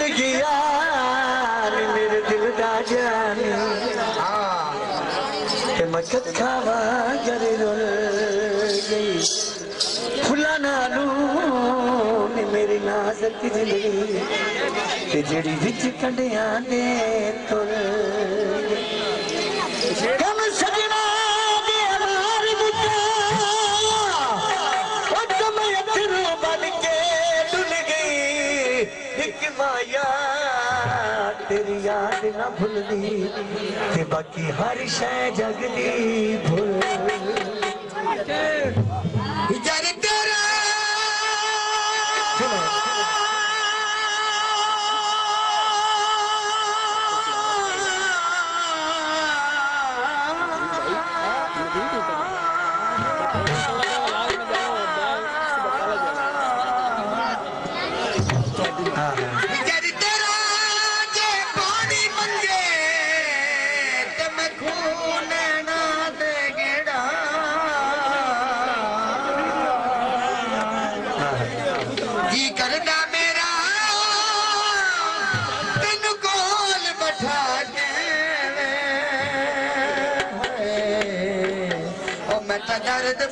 बिछड़ गया मेरे दिल दा जानी मकत खावा जरे रुल गई फुला नालू मेरी नाज़क जिंदगी ते जड़ी विच कंडिया ने तुल कम सजना दे अमार बुता ओ तुम अथरू बन के डुल गई एक माया तेरी याद ना भूलदी ते बाकी हर शै जग दी भूल जर तेरा दर्द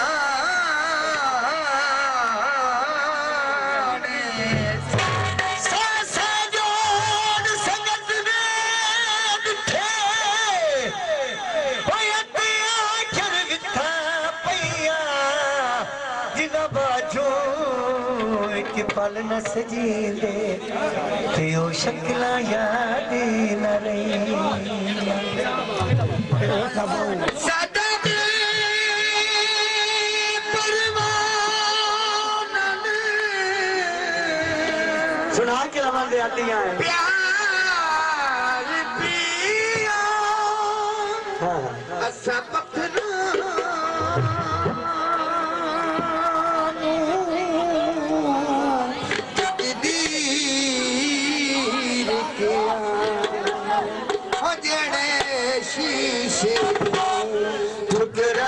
पुराने सासा जोड़ संगत में बिठे होए आखिर विथा पैया जिना बाजो एक पल न सजींदे ते ओ शक्लां याद न रही सुना के रवान आती हैं प्यार पिया असा पत्थर जड़े शीशे ठुकरा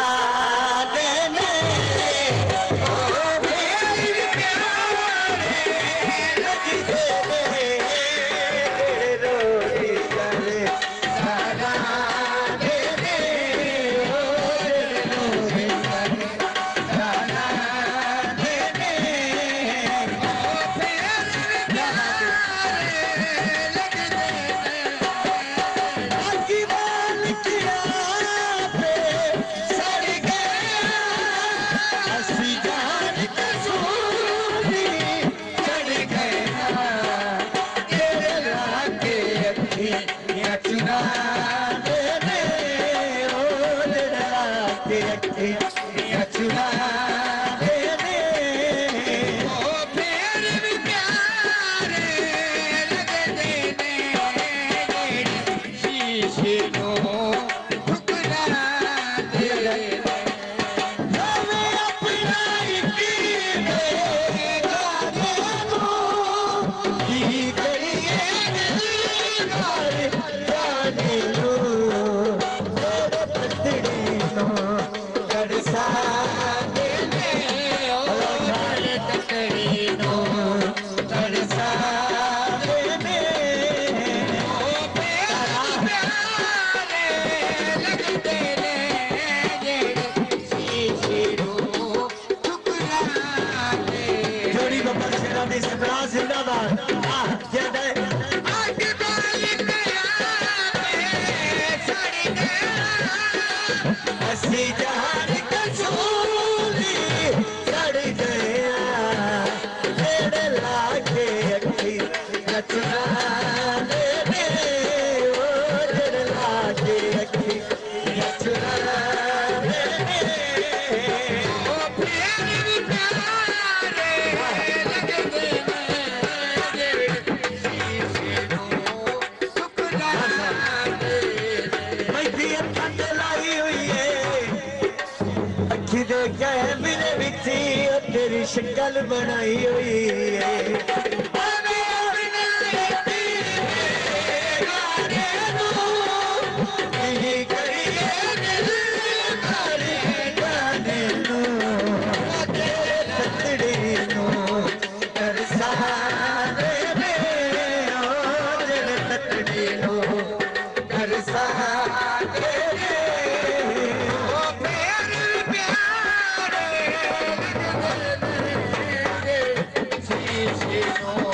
तेरी शक्ल बनाई हुई है सीनों